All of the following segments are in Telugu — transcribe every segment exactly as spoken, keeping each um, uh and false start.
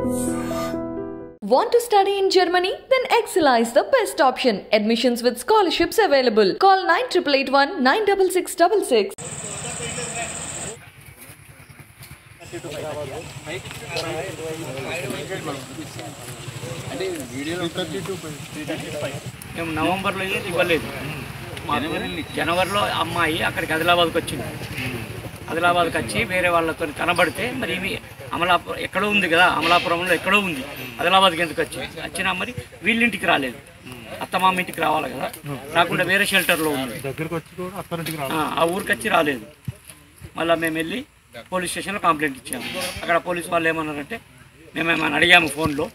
Want to study in Germany? Then Excella is the best option. Admissions with scholarships available. Call nine eight eight one nine six six six six. మేము నవంబర్లో ఇవ్వలేదు. జనవరిలో అమ్మాయి అక్కడికి ఆదిలాబాద్కి వచ్చింది. ఆదిలాబాద్కి వచ్చి వేరే వాళ్ళతో కనబడితే మరి ఇవి అమలాపురం ఎక్కడో ఉంది కదా, అమలాపురంలో ఎక్కడో ఉంది, ఆదిలాబాద్కి ఎందుకు వచ్చింది వచ్చినా మరి వీళ్ళింటికి రాలేదు. అత్తమామ ఇంటికి రావాలి కదా, రాకుండా వేరే షెల్టర్లో ఉంది, ఆ ఊరికి వచ్చి రాలేదు. మళ్ళీ మేము వెళ్ళి పోలీస్ స్టేషన్లో కంప్లైంట్ ఇచ్చాము. అక్కడ పోలీసు వాళ్ళు ఏమన్నారంటే మేము ఏమైనా అడిగాము ఫోన్లో.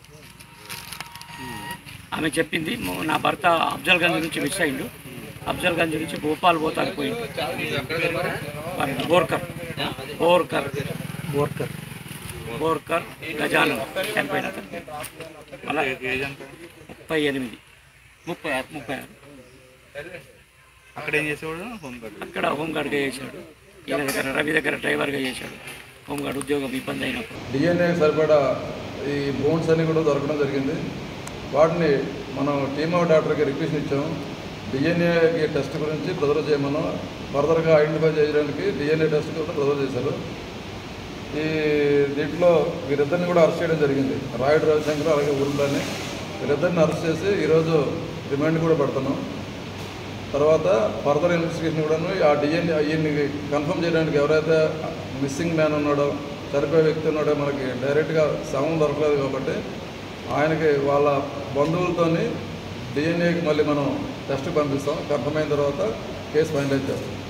ఆమె చెప్పింది నా భర్త అఫ్జల్గంజ్ నుంచి మిస్ అయిండు, అఫ్జల్గంజ్ నుంచి భోపాల్ పోతానికి పోయింది. బోర్కర్ బోర్కర్ బోర్కర్ బోర్కర్ గజానంద్ చనిపోయిన మళ్ళీ ముప్పై ఎనిమిది ముప్పై ఆరు ముప్పై ఆరు అక్కడ ఏం చేసేవాడు? హోంగార్డ్. అక్కడ హోంగార్డ్గా చేశాడు. ఈయన దగ్గర రవి దగ్గర డ్రైవర్గా చేశాడు. హోంగార్డ్ ఉద్యోగం ఇబ్బంది అయినప్పుడు డిఎన్ఏ సరిపడా ఈ బోన్స్ అన్నీ కూడా దొరకడం జరిగింది. వాటిని మనం టీమ్ ఆఫ్ డాక్టర్కి రిక్వెస్ట్ ఇచ్చాము. డిఎన్ఏకి టెస్ట్ గురించి ప్రిజర్వ్ చేయమను, ఫర్దర్గా ఐడెంటిఫై చేయడానికి డిఎన్ఏ టెస్ట్ కూడా ప్రిజర్వ్ చేశారు. ఈ దీంట్లో వీరిద్దరిని కూడా అరెస్ట్ చేయడం జరిగింది. రాయుడు రవిశంకర్ అలాగే ఊర్లని వీరిద్దరిని అరెస్ట్ చేసి ఈరోజు రిమాండ్ కూడా పెడుతున్నాం. తర్వాత ఫర్దర్ ఇన్వెస్టిగేషన్ కూడాను ఆ డిఎన్ఏ ఈయన్ని కన్ఫర్మ్ చేయడానికి ఎవరైతే మిస్సింగ్ మ్యాన్ ఉన్నాడో, చనిపోయే వ్యక్తి ఉన్నాడో మనకి డైరెక్ట్గా శవం దొరకలేదు కాబట్టి ఆయనకి వాళ్ళ బంధువులతోని డిఎన్ఏకి మళ్ళీ మనం టెస్ట్కి పంపిస్తాం. కన్ఫర్మ్ అయిన తర్వాత కేసు ఫైనలైజ్ చేస్తాం.